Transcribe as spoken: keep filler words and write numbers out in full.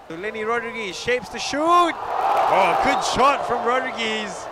Lenny Rodrigues shapes the shoot. Oh, good shot from Rodrigues.